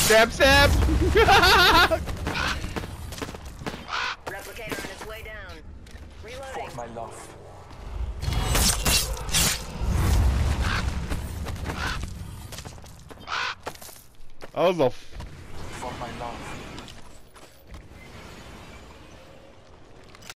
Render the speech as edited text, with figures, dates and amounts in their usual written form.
Stab, stab! Replicator on its way down. Reloading. For my love. Oh, the For my love.